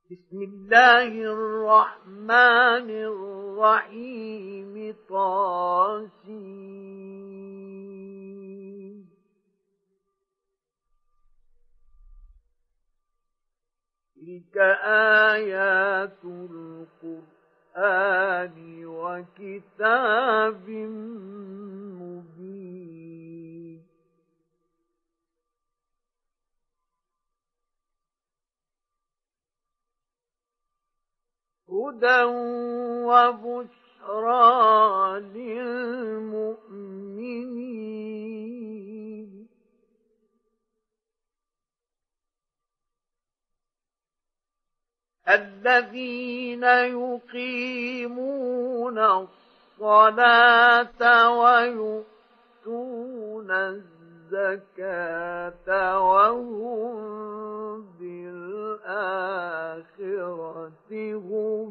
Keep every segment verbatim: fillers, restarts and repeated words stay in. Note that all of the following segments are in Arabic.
بسم الله الرحمن الرحيم طاسين تلك آيات القرآن وكتاب مبين هدى وبشرى للمؤمنين الذين يقيمون الصلاة ويؤتون الزكاة وهم بالآخرة هم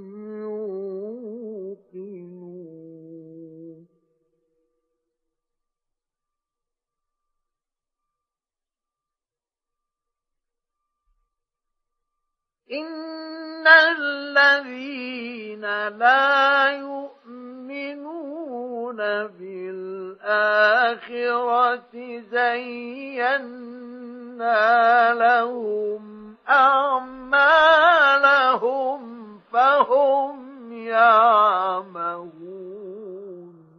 يوقنون إن الذين لا يؤمنون بالآخرة زينا لهم أعمالهم فهم يعمهون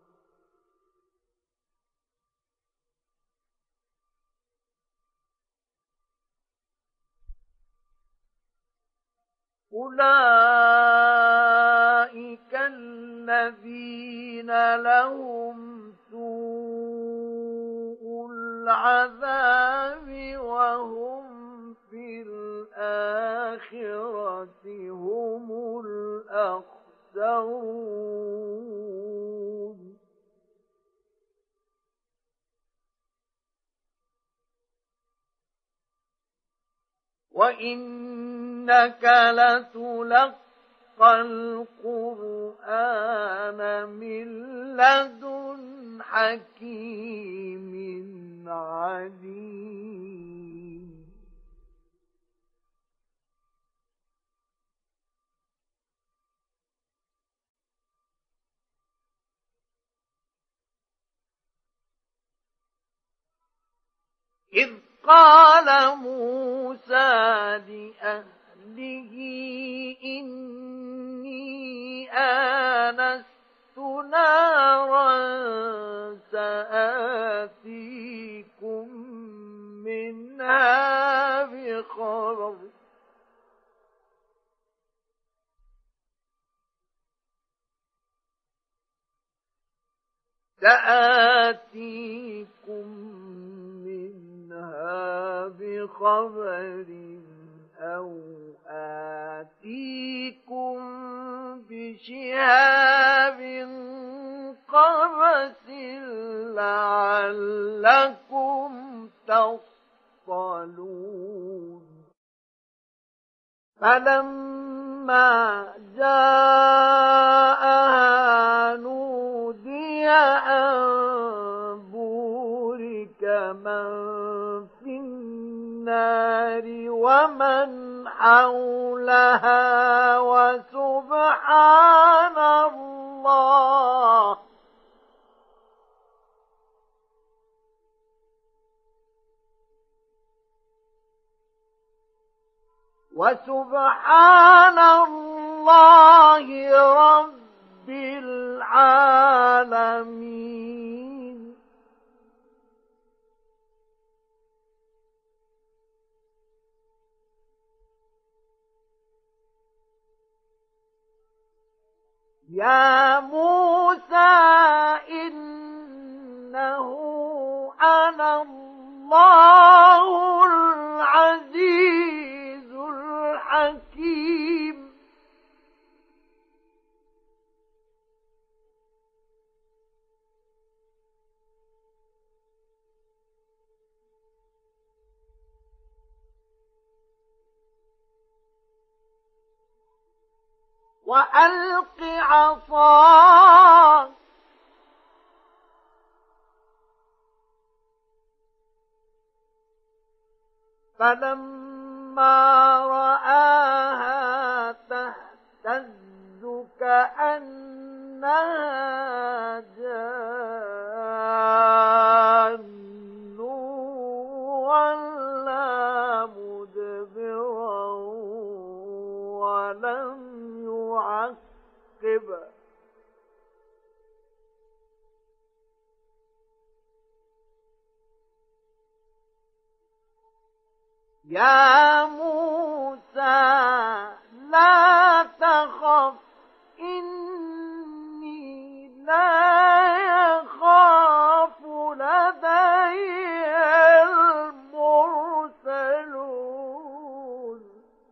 أولئك الذين لهم سوء العذاب وهم في الآخرة هم الأخسرون وإنك لتلقى القرآن من لدن حكيم عليم إذ قال موسى لأهله إني آنست نارا سآتيكم منها بخبر سآتيكم بخبر أو آتيكم بشهاب قبس لعلكم تصطلون فلما جاءها نودي أن بورك من في النار ومن حولها وسبحان الله وسبحان الله رب العالمين يا موسى إنه أنا الله العزيز الحكيم وألق عصاك فلما رآها تهتز كأنها جان ولا مدبرا ولم يعقب يا موسى لا تخف إني لا يخاف لدي المرسلون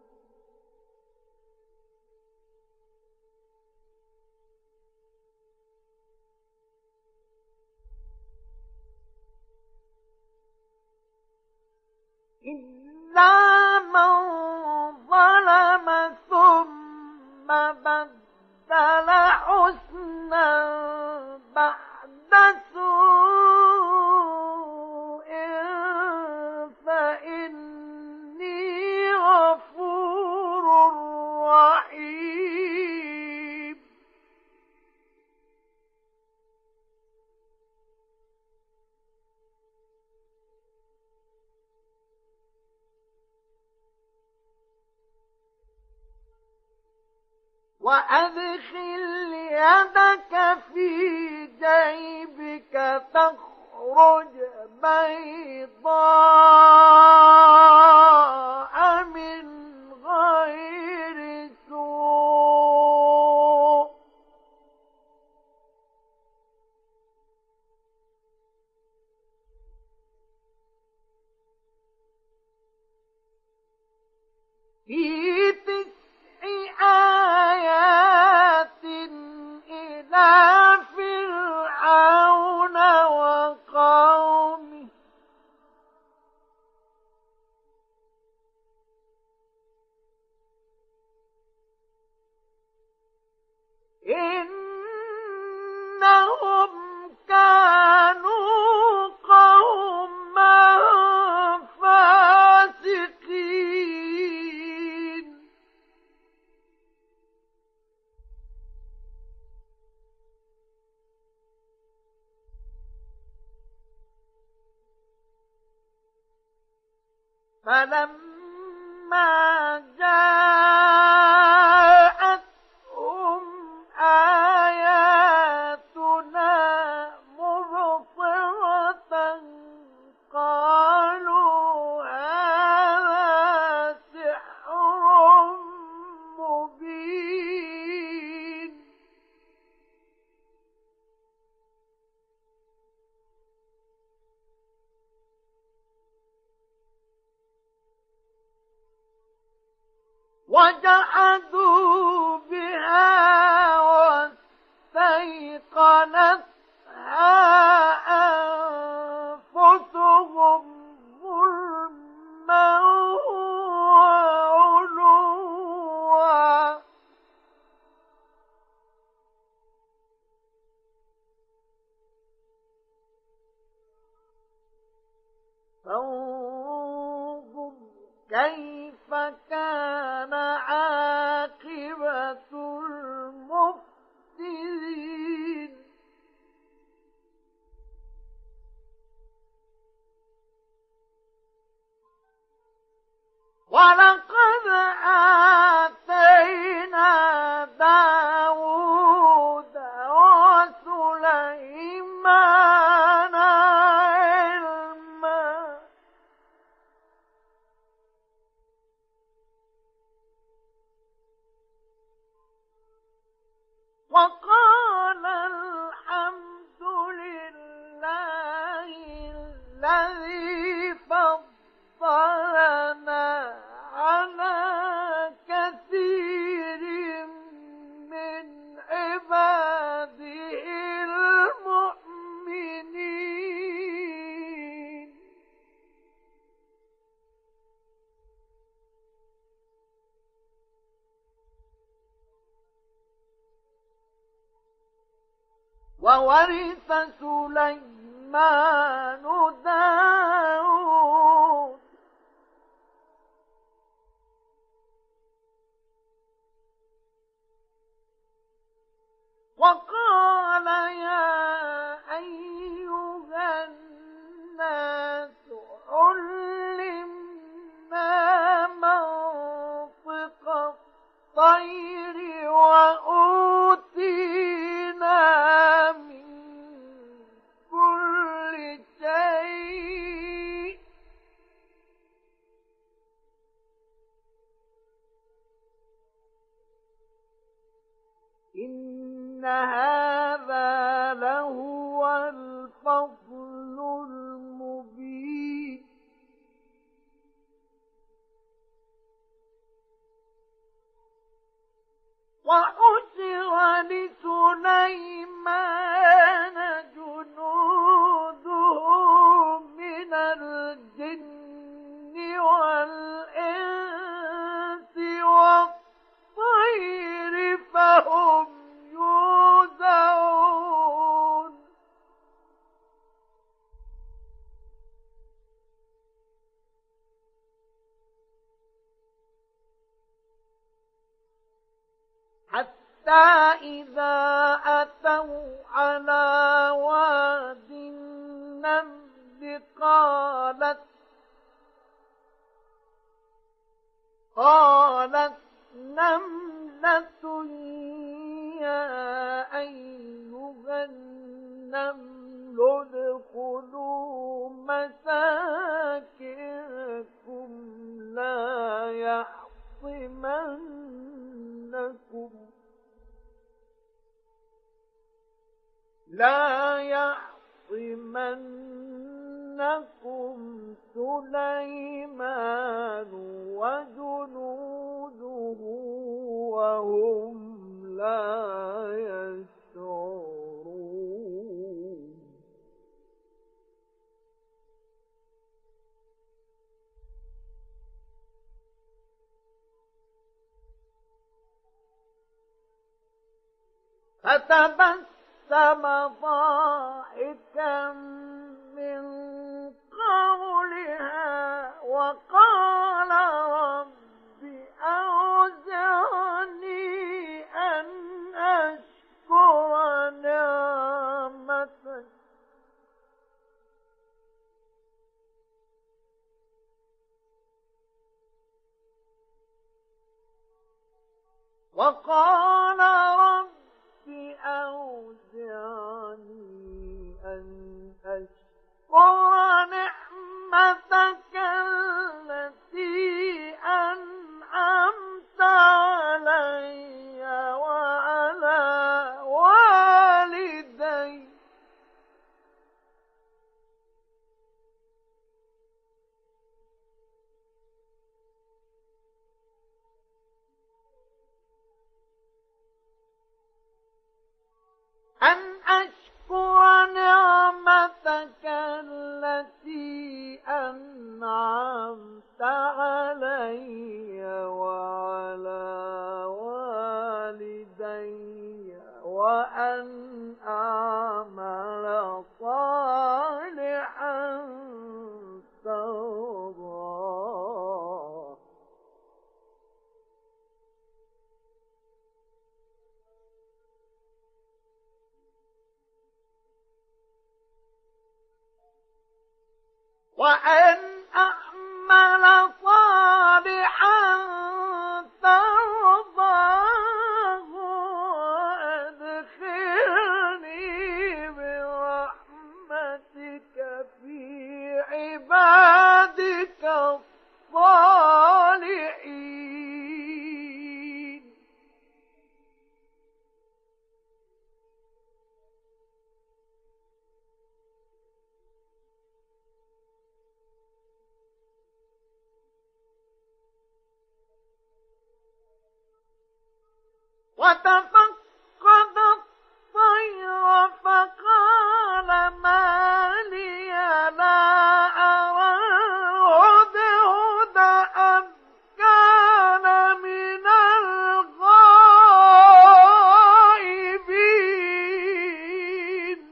إلا من ظلم ثم بدل حسنا بعد سوء فإني غفور رحيم وأدخل يدك في جيبك تخرج بيضاء من غير سوء في تسع آيات إلى فرعون وقومه إنهم كانوا قوما فاسقين فلما جاءتهم آياتنا مبصرة قالوا هذا سحر مبين وجحدوا بها واستيقنتها أنفسهم ظلما وعلوا فانظر كيف كان عاقبة المفسدين ولقد آتينا داود وسليمان علما وقال الحمد لله الذي فضلنا على كثير من عباده المؤمنين وورث سليمان داود إن هذا لهو الفضل المبين وحشر لسليمان جنوده من الجن والإنس والطير فهم يوزعون حتى إذا أتوا على واد النمل قالت قالت نملة يا أيها النمل ادخلوا مساكنكم لا يحطمنكم لا يحطمنكم سليمان وجنوده وهم لا يشعرون فتبسم ضاحكا من قولها وقال رب أوزعني أن أشكر نعمتك وقال رب أوزعني أن أشكر نعمتك التي أنعمت علي وعلى والدي أن أشكر نعمتك التي أنعمت علي وعلى والدي وأن أعمل صالحا ترضاه وأن أعمل صالحا ترضاه وأدخلني برحمتك في عبادك الصالحين وتفقد الطير فقال ما لي لا أرى الهدهد أم كان من الغائبين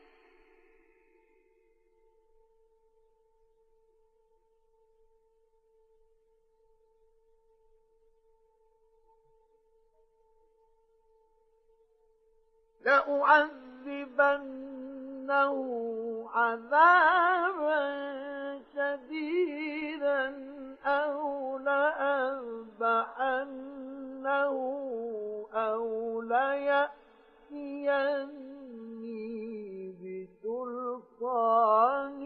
لأعذبنه عذابا شديدا أو لأذبحنه أو ليأتيني بسلطان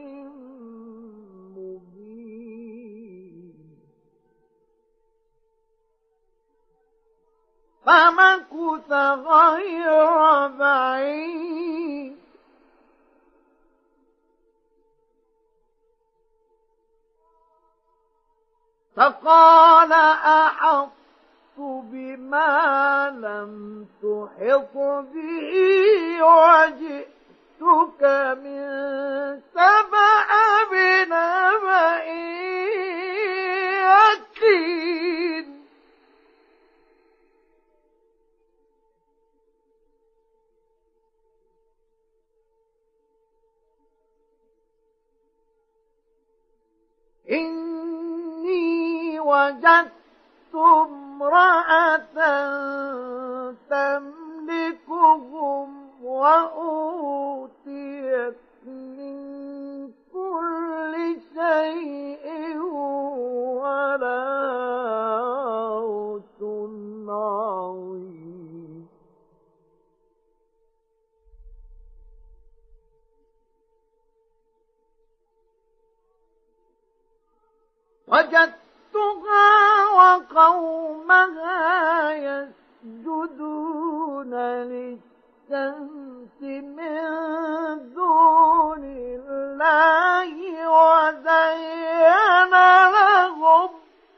مبين فمكث غير بعيد فقال أحطت بما لم تحط به وجئتك من سبأ بنبأ يقين إني وجدت امرأة تملكهم وأوتيت من كل شيء ولها عرش عظيم وجدتها وقومها يسجدون للشمس من دون الله وزين لهم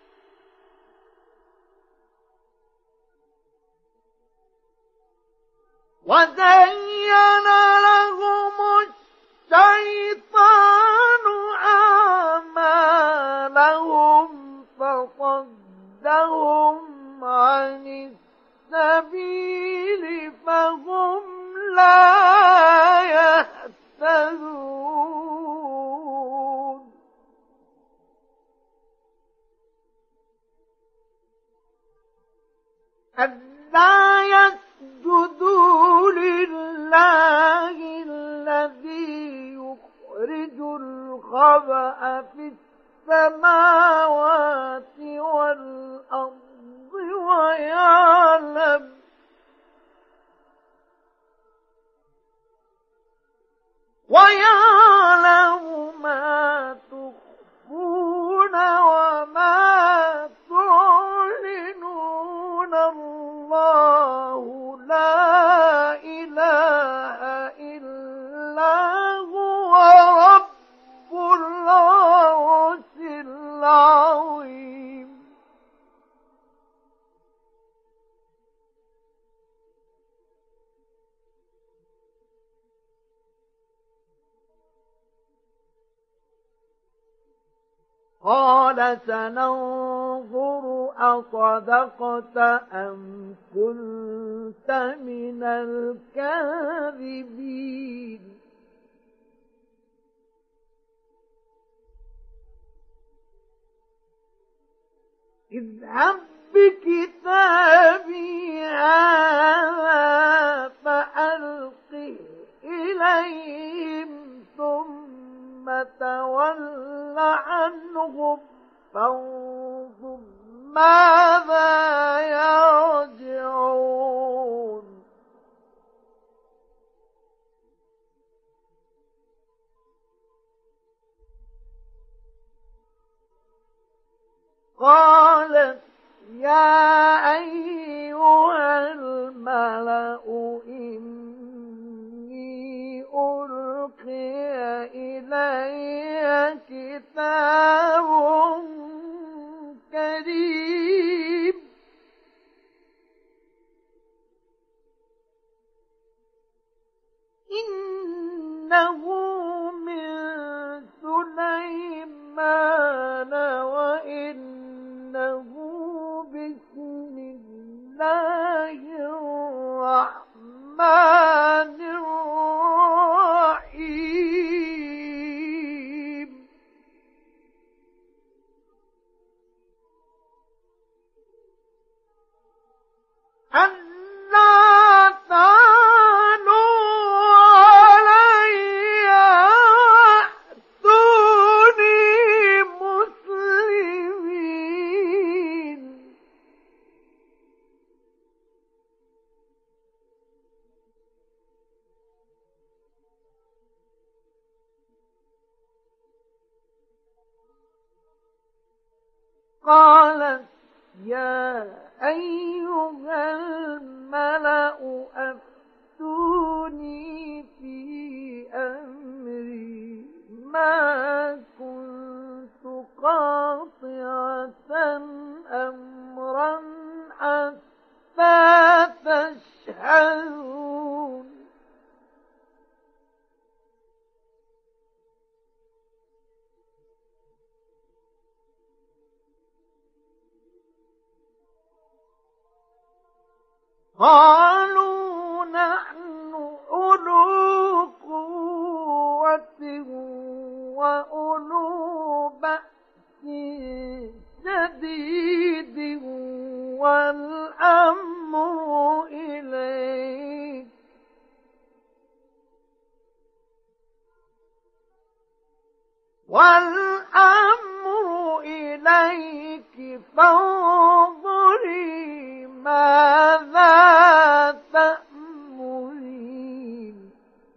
وزين لهم الشيطان أعمالهم فصدهم عن السبيل فهم لا يهتدون ألا يسجدوا لله الذي يخرج الخبأ في السماوات والأرض ويعلم ويعلم ما تخفون وما تعلنون الله لا إله إلا هو رب العرش العظيم قال سننظر أصدقت أم كنت من الكاذبين اذهب بكتابي هذا فألقه إليهم ثم تول عنهم فانظر ماذا يرجعون قالت يا أيها الملأ إني ألقي إلي كتاب كريم إنه من سليمان وإنه بسم الله الرحمن الرحيم ألا تعلوا علي وأتوني مسلمين قالت يا أيها الملأ أفتوني في أمري ما كنت قاطعة أمرا حتى تشهدون. قالوا نحن أولو قوة وأولو بأس شديد والأمر إليك والأمر إليك فانظري ماذا تأمرين.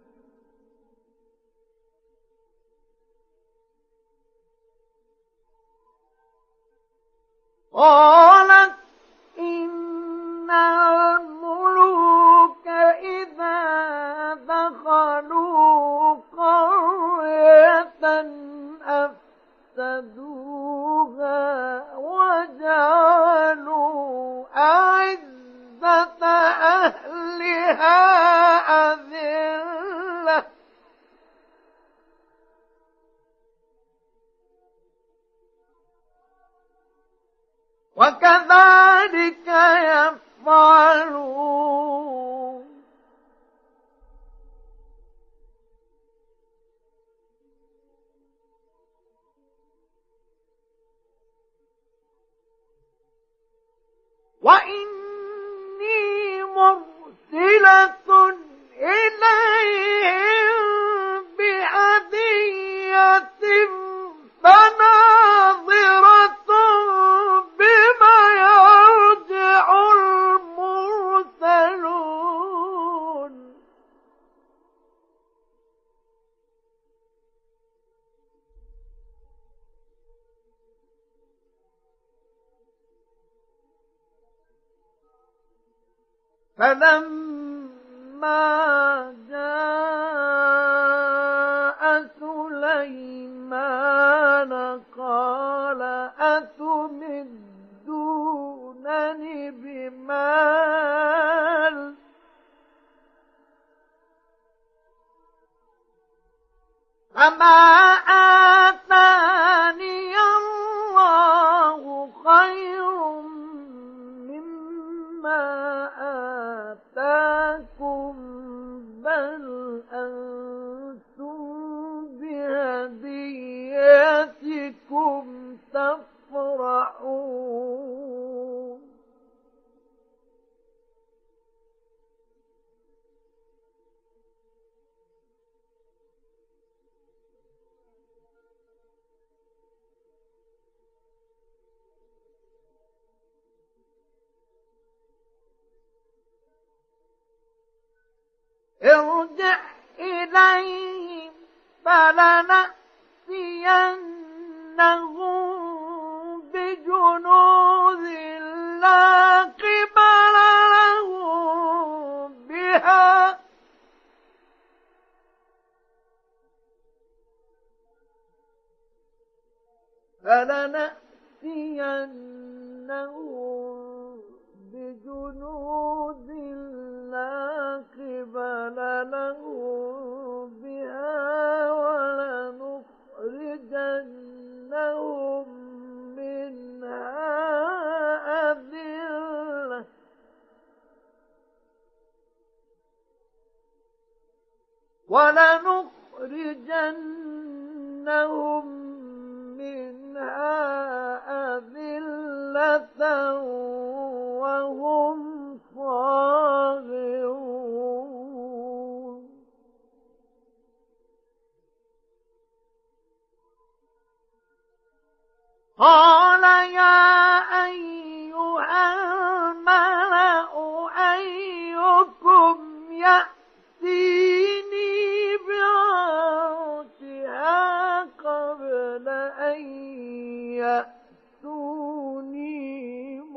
قالت إن الملوك إذا دخلوا قرية أفسدوها وجعلوا أعزة أهلها أذلة وكذلك يفعلون. وإني مرسلة إليهم بهدية فناظرة بما يرجع المرسلون. فلما جاء سليمان قال أتمدونني بمال فما آتاني الله خير مما آتاكم بل أنتم بهديتكم تفرحون. ارجع إليهم فلنأتينهم بجنود لا قبل لهم بها فلنأتينهم بجنود لا قبل لهم بها ولنخرجنهم منها أذلة ولنخرجنهم منها أذلة وهم صاغرون. قال يا أيها الملأ أيكم يأتيني بعرشها قبل أن يأتوني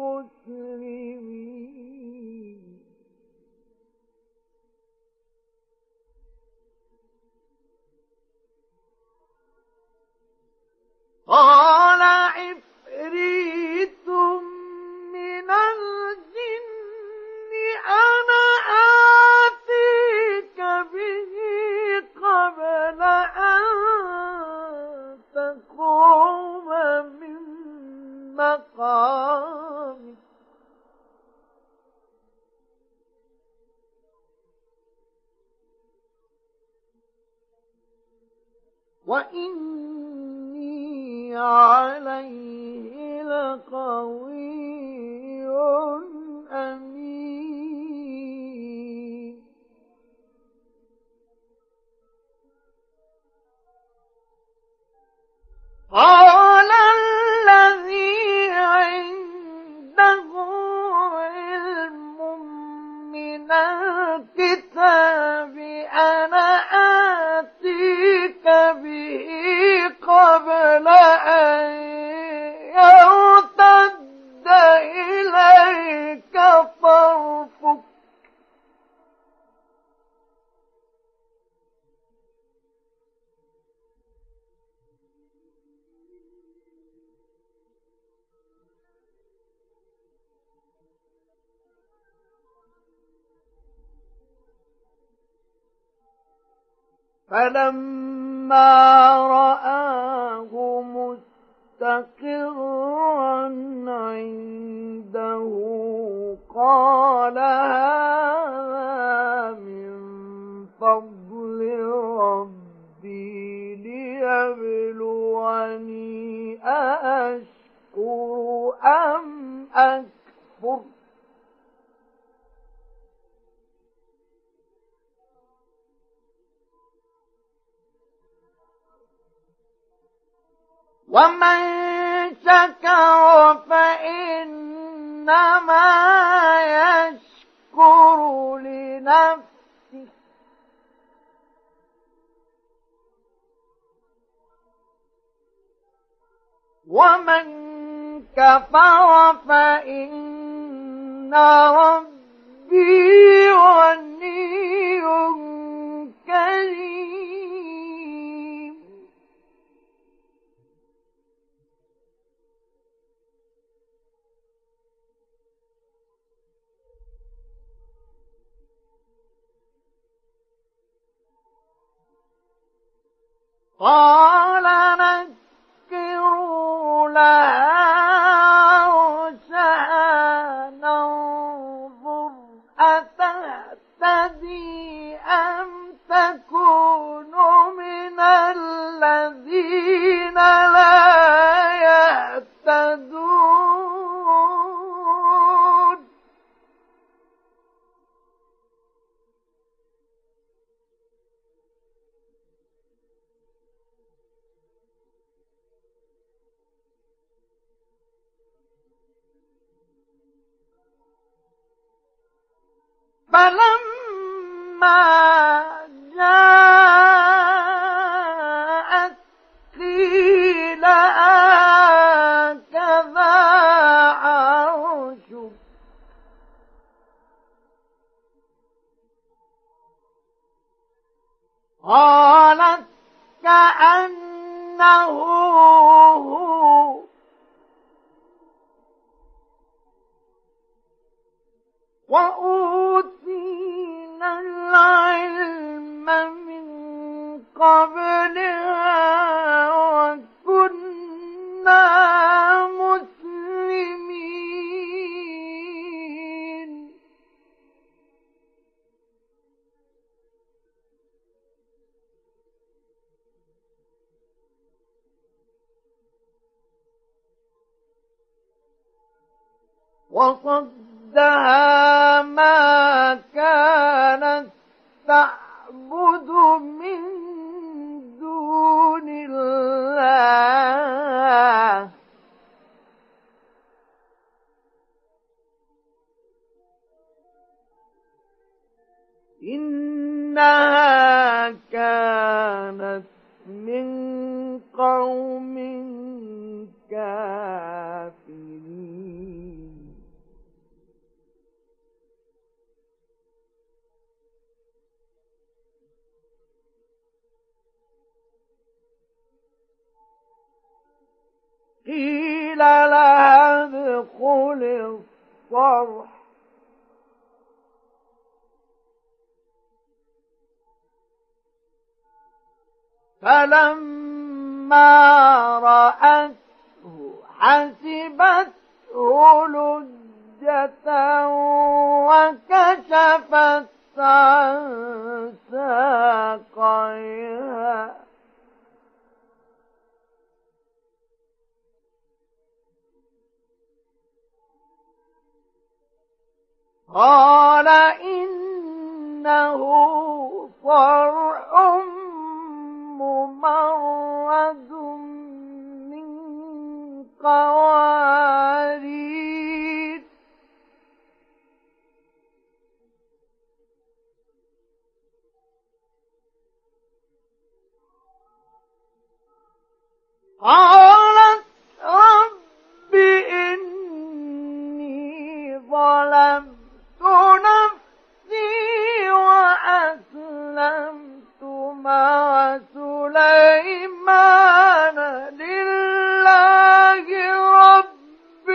الحرام وإني عليه لقوي أمين قال الذي عنده علم من الكتاب أنا آتيك به قبل أن يرتد إليك طرفك فلما رآه مستقرا عنده قال هذا من فضل ربي ليبلوني أأشكر أم أكفر ومن شكر فإنما يشكر لنفسه ومن كفر فإن ربي غني كريم قال نكروا لها عرشها ننظر أتهتدي أم تكون من الذين لا يهتدون فلما جاءت قيل هكذا عرشك قالت كأنه هو وأوتينا العلم من قبلها وكنا مسلمين وصدها ما كانت تعبد من دون الله إنها كانت من قوم كافرين قيل لها ادخل الصرح فلما رأته حسبته قال إنه صرح ممرد من قوارير قالت رب إني ظلمت نفسي وأسلمت مع سليمان لله رب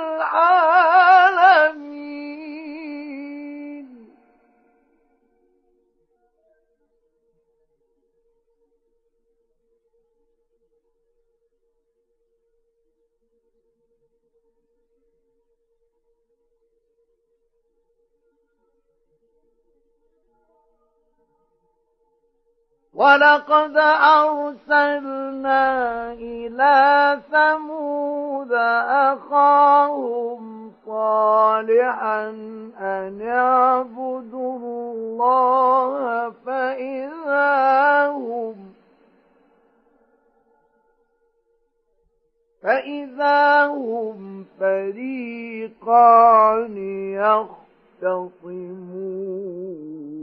العالمين. ولقد أرسلنا إلى ثمود أخاهم صالحا أن اعبدوا الله فإذا هم فإذا هم فريقان يختصمون.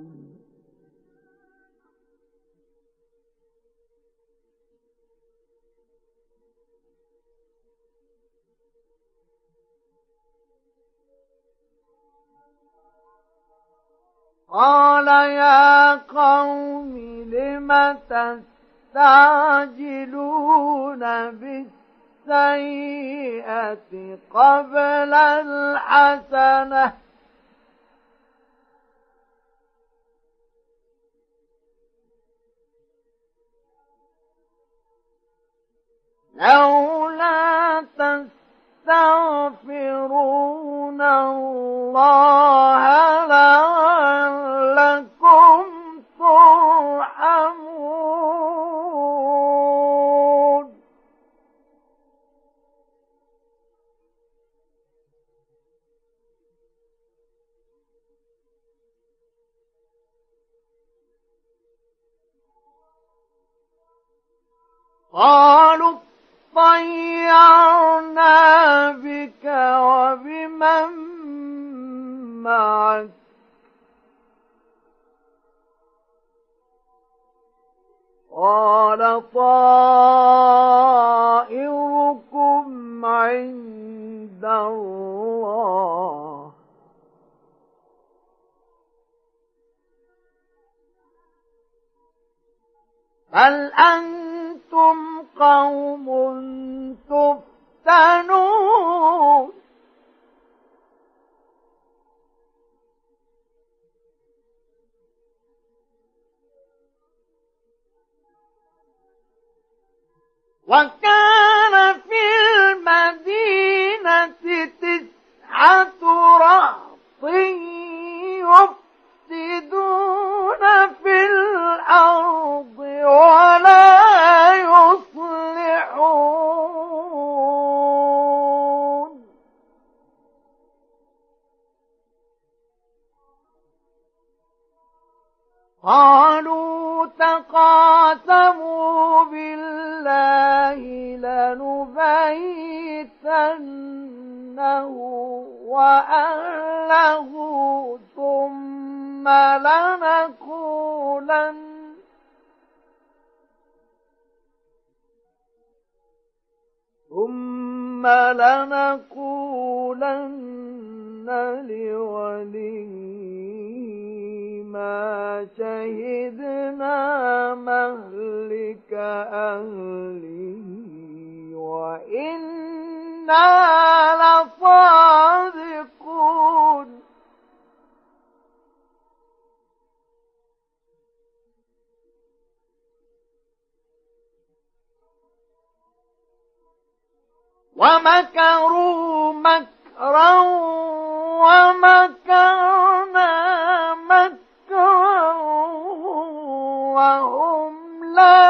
قال يا قوم لم تستعجلون بالسيئة قبل الحسنة لولا تستغفرون الله لعلكم ترحمون. قالوا طيرنا بك وبمن معك قال طائركم عند الله بل أنتم قوم تفتنون. وكان في المدينة تسعة رهط يفسدون في الأرض ولا يصلحون. قالوا تقاسموا بالله لنبيتنه وأهله ثم لنقولن ثم لنقولن لوليه ما شهدنا مهلك أهله وإنا لصادقون. ومكروا مكرا ومكرنا مكرا وهم لا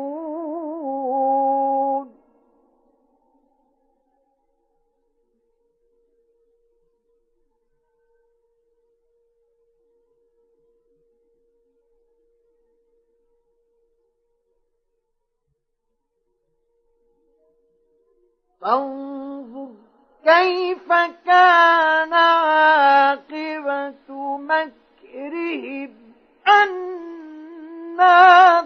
يشعرون. فانظر كيف كان عاقبة مكرهم أنا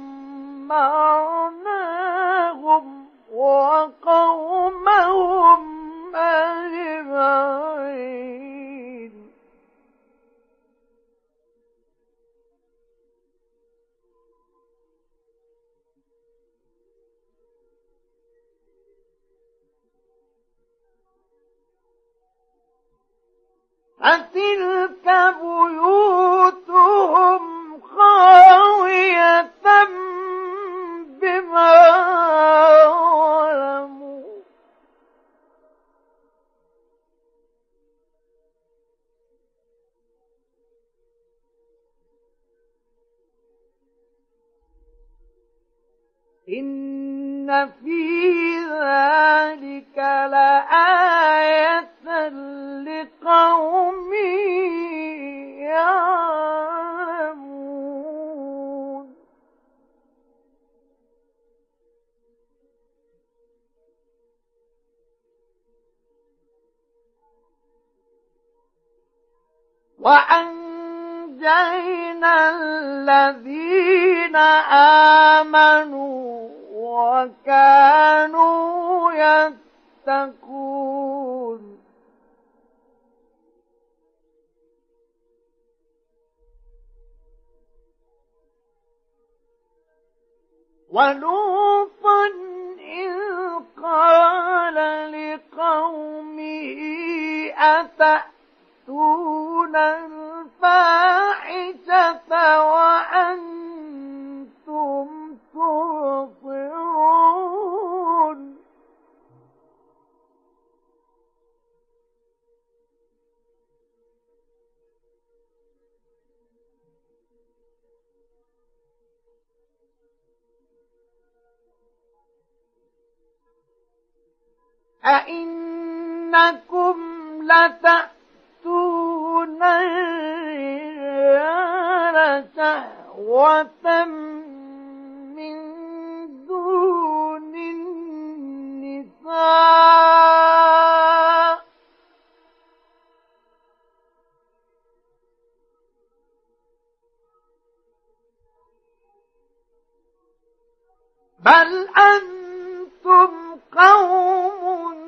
دمرناهم وقومهم أجمعين. فتلك بيوتهم خاوية بما ظلموا إن في ذلك لآية لقوم يعلمون. وأنجينا الذين آمنوا وكانوا يتقون. ولوطا إذ قال لقومه أتأتون الفاحشة وأنتم تبصرون أئنكم لتأتون الرجال شهوة من دون النساء بل أنتم قوم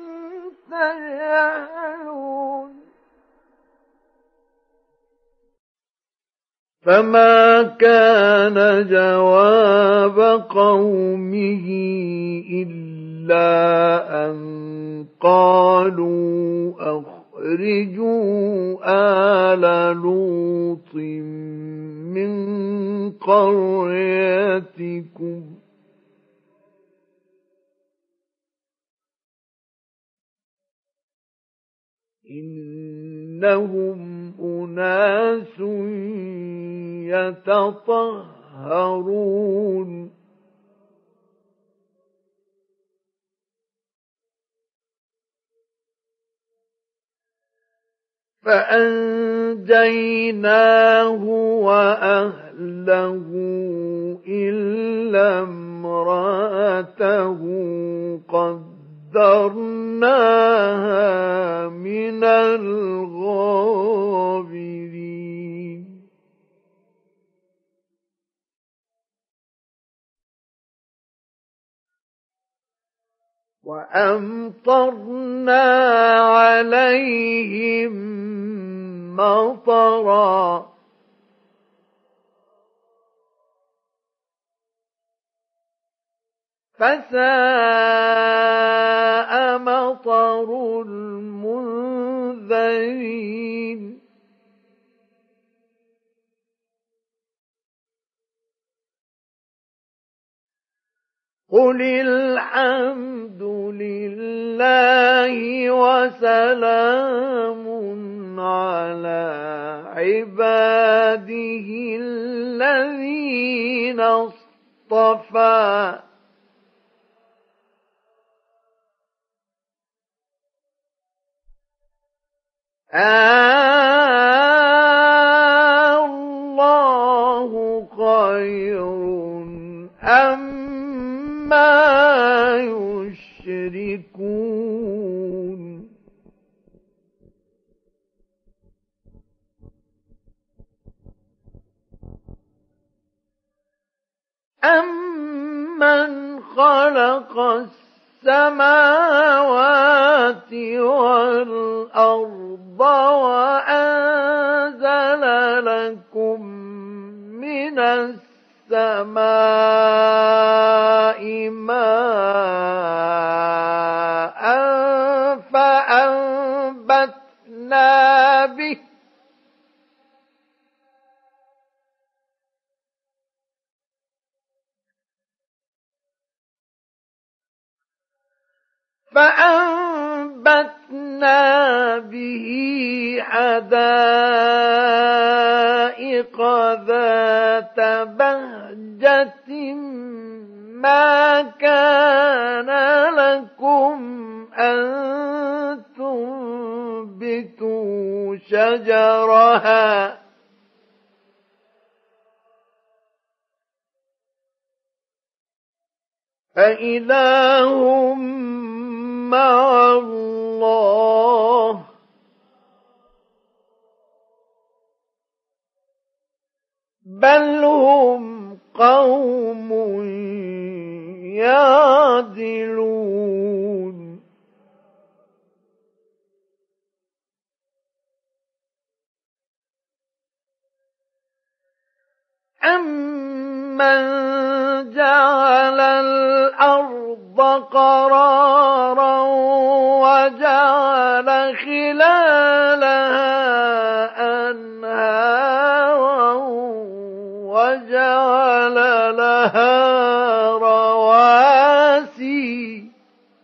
تجهلون. فما كان جواب قومه إلا أن قالوا أخرجوا آل لوط من قريتكم إنهم أناس يتطهرون. فأنجيناه وأهله إلا امرأته قدرناها من الغابرين. وأمطرنا عليهم مطرا فساء مطر المنذرين. قل الحمد لله وسلام على عباده الذين اصطفى الله خير أما يشركون. يشركون أَمَّنْ خَلَقَ السَّمَاوَاتِ وَالْأَرْضَ وَأَنزَلَ لَكُم مِّنَ السَّمَاءِ مَاءً فَأَنبَتْنَا بِهِ فأنبتنا به حدائق ذات بهجة ما كان لكم أن تنبتوا شجرها فإله مع الله بل هم قوم يعدلون أَمَّنْ جَعَلَ الْأَرْضَ قَرَارًا وَجَعَلَ خِلَالَهَا أَنْهَارًا وَجَعَلَ لَهَا رَوَاسِيَ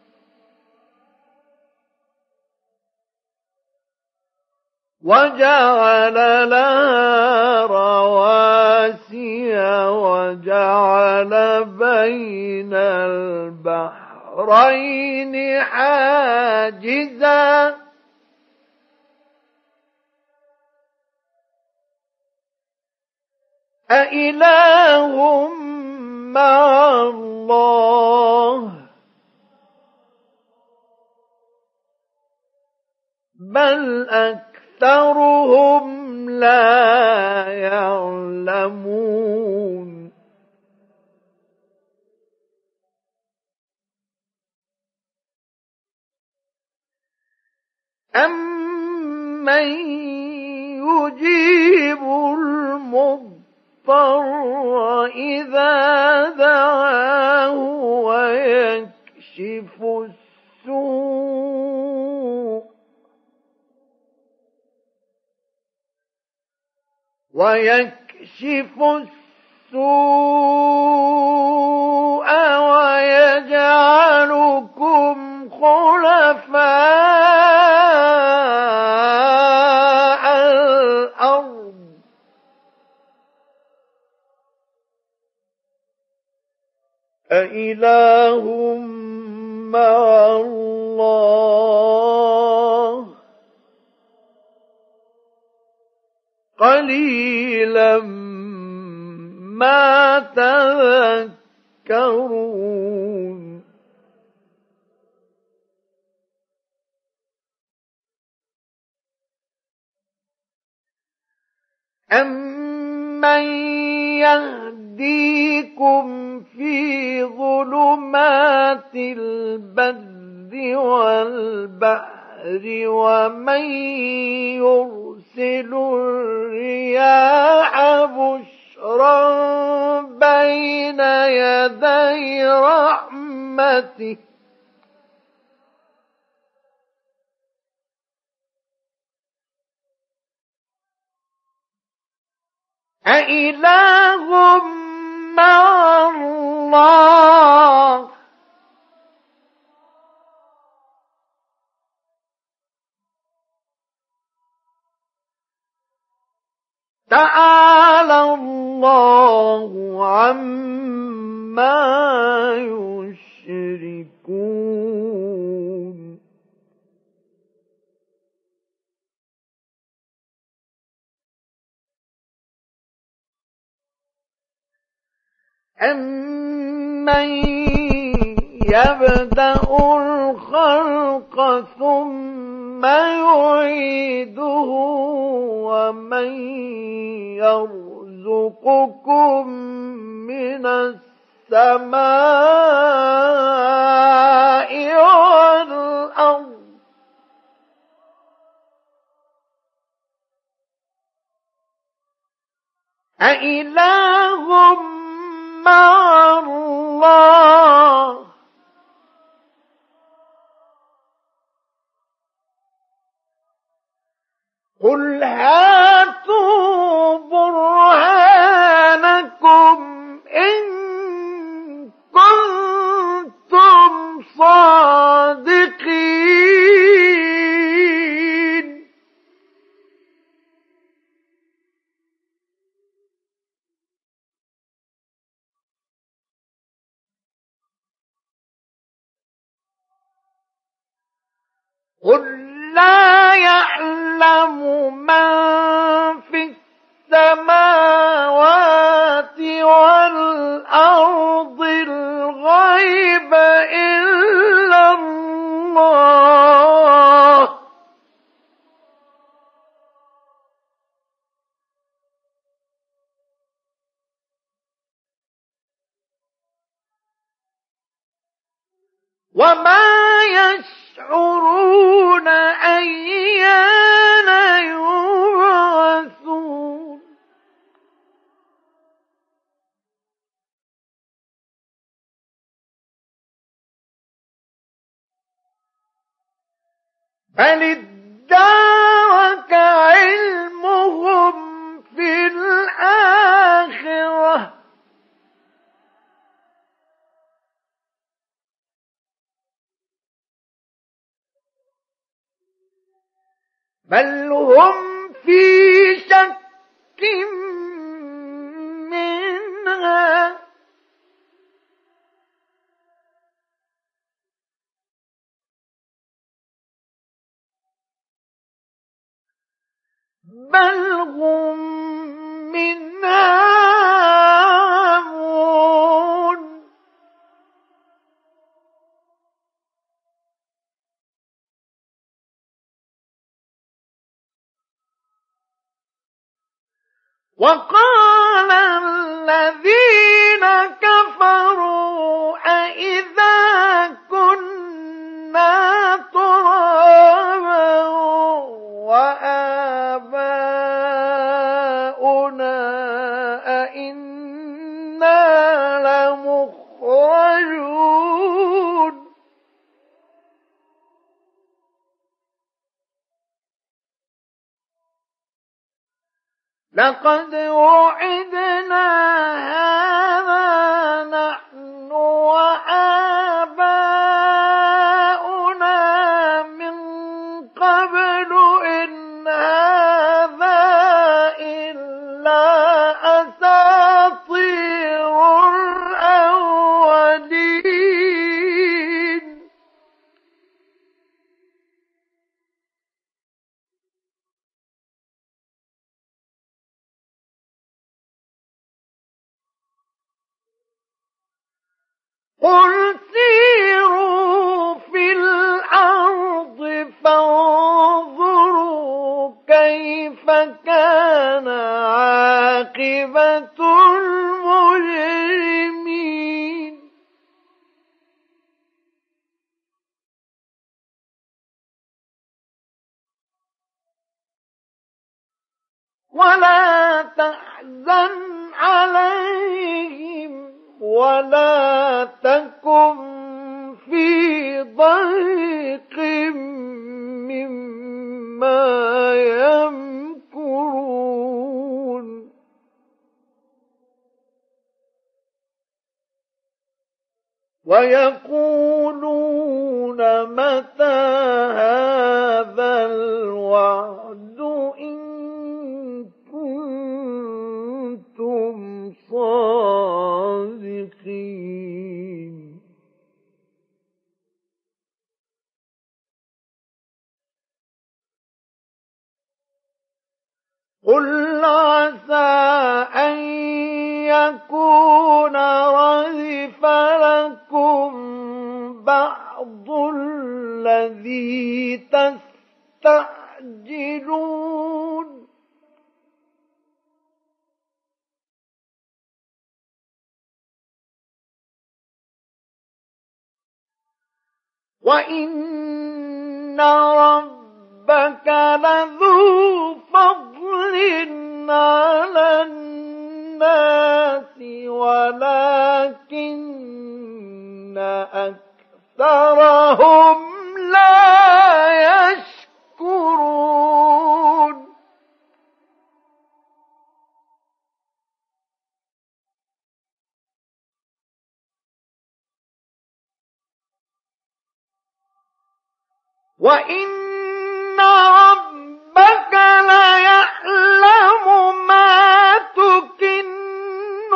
وَجَعَلَ لَهَا رَوَاسِيَ وَجَعَلَ بَيْنَ الْبَحْرَيْنِ حَاجِزًا أَإِلَٰهٌ مَّعَ اللَّهِ بَلْ أَكْثَرُهُمْ لَا يَعْلَمُونَ أَمَّن يُجِيبُ الْمُضْطَرَّ إِذَا دَعَاهُ وَيَكْشِفُ السُّوءَ وَيَكْشِفُ السُّوءَ وَيَجْعَلُكُمْ خُلَفَاءَ الْأَرْضِ أَإِلَٰهٌ مَّعَ اللَّهِ قَلِيلًا مَا تَذَكَّرُونَ أَمَّن يَهْدِيكُمْ فِي ظُلُمَاتِ الْبَرِّ وَالْبَحْرِ وَمَن يُرْسِلُ الرِّيَاحَ بُشْرًا بَيْنَ يَدَيْ رَحْمَتِهِ أإله مع الله تعالى الله عما يشركون أَمَّن يبدأ الخلق ثم يعيده ومن يرزقكم من السماء والأرض أإله مع الله قل هاتوا برهانكم إن كنتم صادقين قل لا يعلم من في السماوات والأرض الغيب إلا الله وما يشعرون أيان يبعثون بل ادارك علمهم في الآخرة بل هم في شك منها بل هم منها عمون وقال الذين كفروا أإذا كنا ترابا وآباؤنا أإنا لمخرجون لقد وعدنا هذا نحن وآباؤنا من قبل إن هذا إلا أساطير الأولين قل سيروا في الأرض فانظروا كيف كان عاقبة المجرمين ولا تحزن عليهم ولا تكن في ضيق مما يمكرون ويقولون متى هذا الوعد إن كنتم صادقين قل عسى أن يكون ردف لكم الذي تستعجلون وإن ربك لذو فضل على الناس ولكن أكثرهم لا يشكرون وإن ربك ليعلم ما تكن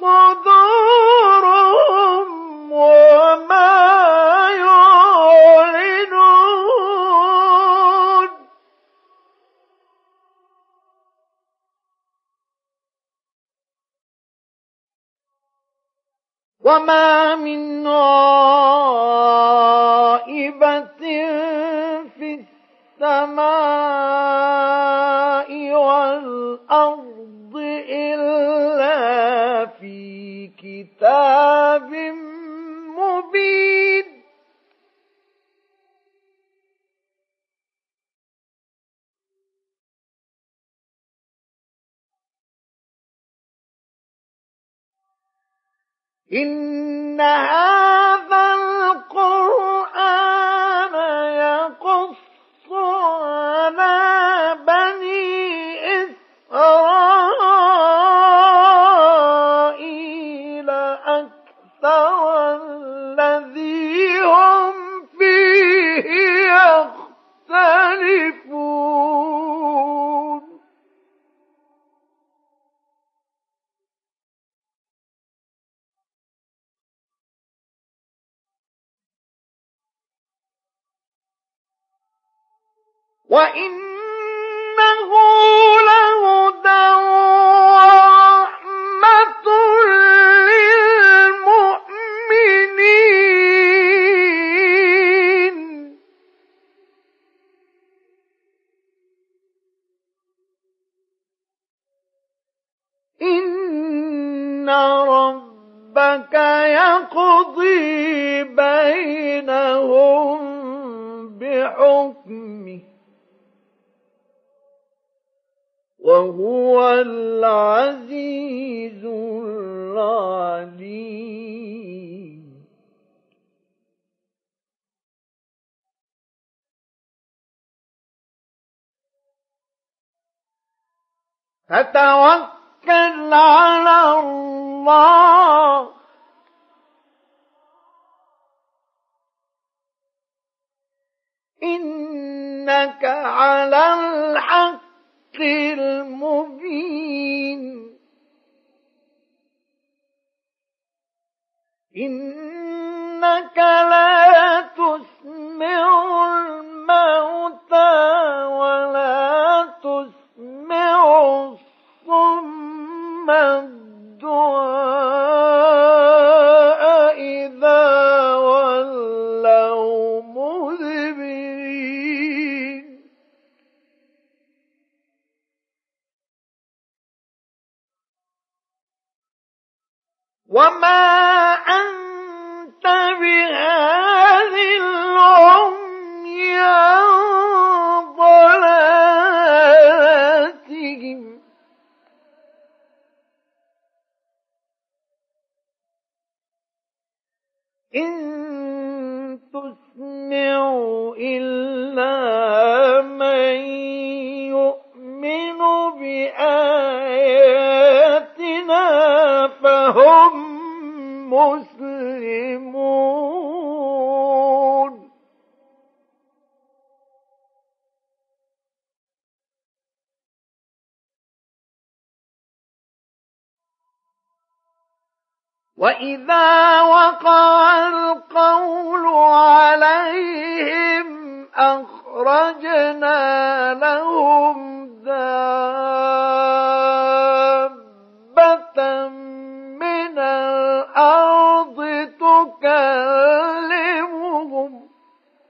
صدورهم وما يعلنون وما من غائبة في السماء والأرض إلا في كتاب مبين إن هذا القرآن يقص على بني إسرائيل أكثر الذي هم فيه يختلفون وإنه لهدى ورحمة للمؤمنين إن ربك يقضي بينهم بحكمه وهو العزيز العليم فتوكل على الله إنك على الحق المبين إنك لا تسمع الموتى ولا تسمع الصم الدعاء إذا ولوا مدبرين وما أنت بهاد العمي عن ضلالتهم إن تسمع إلا من يؤمن بآياتنا فهم مسلمون وإذا وقع القول عليهم أخرجنا لهم دابة من الأرض تكلمهم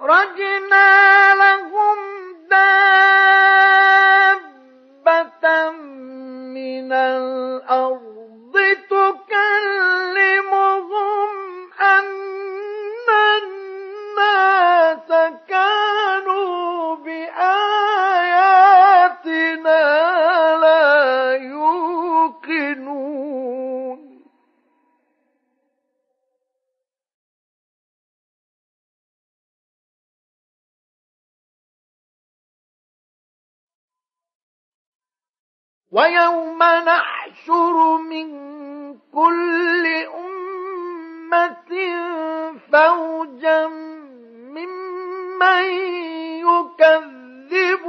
لهم دابة من الأرض تكلمهم أن الناس كانوا بآياتنا لا يوقنون ويوم نحشر من كل أمة فوجا ممن يكذب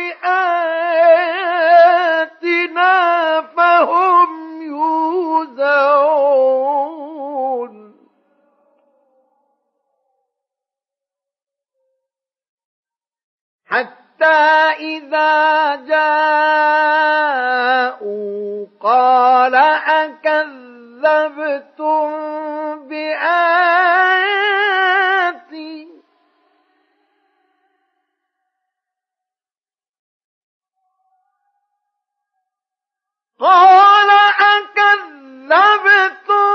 بآياتنا فهم يوزعون حتى إذا جاءوا قال أكذبتم بآياتي قال أكذبتم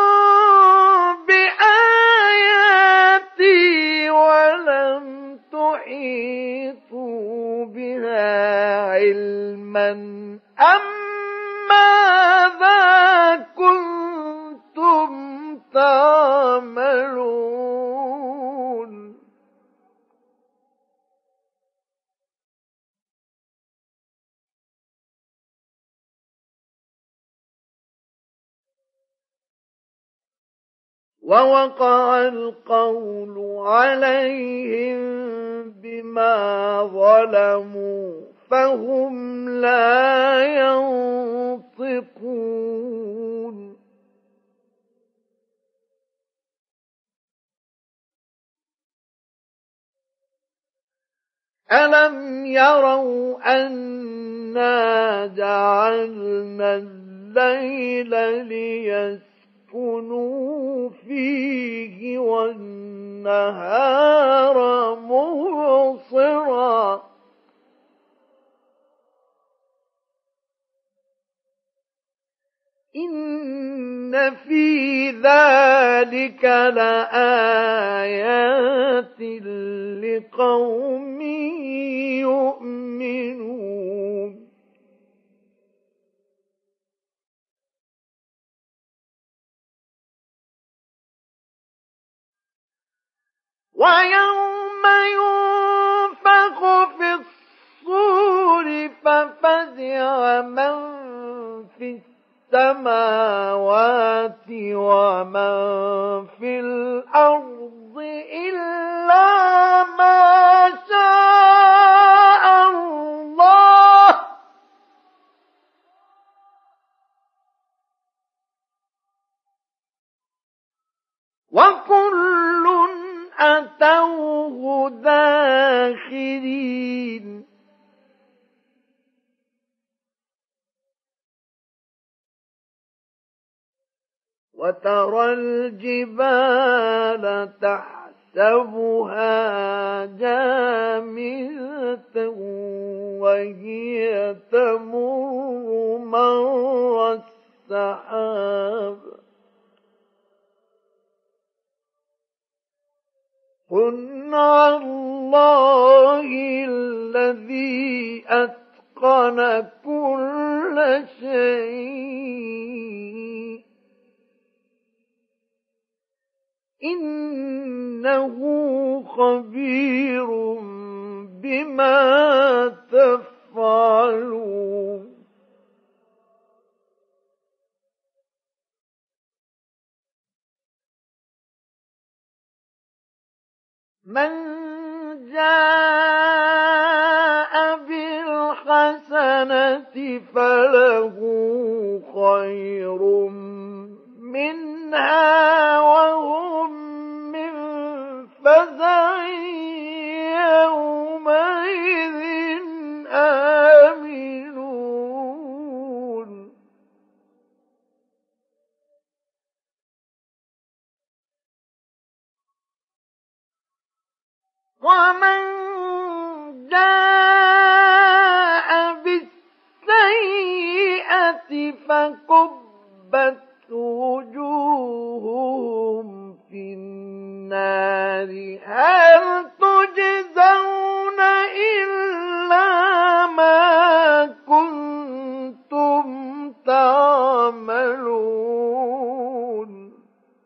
بآياتي ولم تحيطوا بها علما أم ماذا كنتم تعملون ووقع القول عليهم بما ظلموا فهم لا ينطقون ألم يروا أنا جعلنا الليل ليسكنوا فيه والنهار مبصرا إن في ذلك لآيات لقوم يؤمنون ويوم ينفخ في الصور ففزع من في السماوات ومن في الأرض إلا ما شاء الله وكل أتوه داخرين وترى الجبال تحسبها جامدة وهي تمر مر السحاب صنع الله الذي أتقن كل شيء إنه خبير بما تفعلون من جاء بالحسنة فله خير منها وهم من فزع يومئذ آمنون ومن جاء بالسيئة فكبت وجوههم في النار هل تجزون إلا ما كنتم تعملون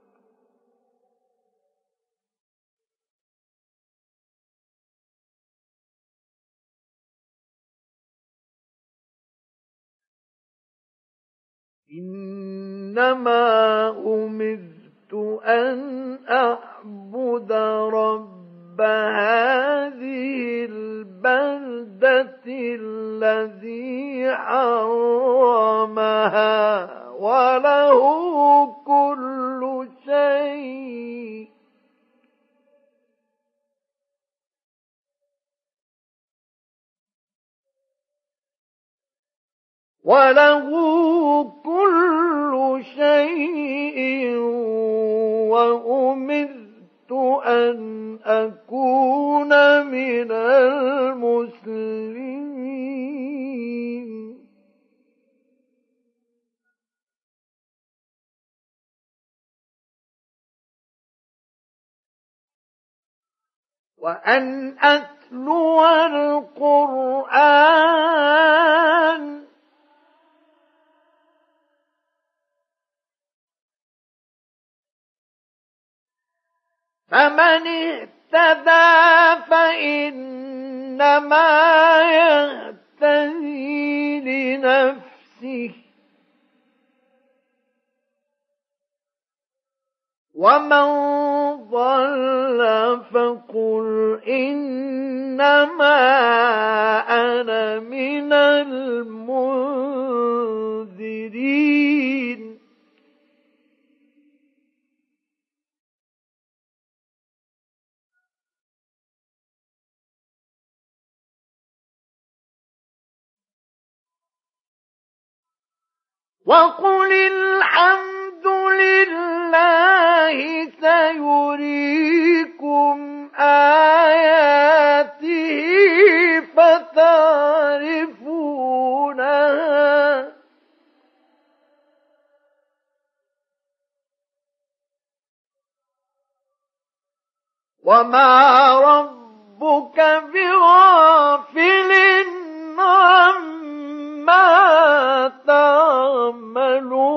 إنما أمرت أن أعبد رب هذه البلدة الذي حرمها وله كل شيء وله كل شيء وأمرت أن أكون من المسلمين وأن أتلو القرآن فمن اهتدى فإنما يهتدي لنفسه ومن ضل فقل إنما أنا من المنذرين وقل الحمد لله سيريكم آياته فتعرفونها وما ربك بغافل عما تعملون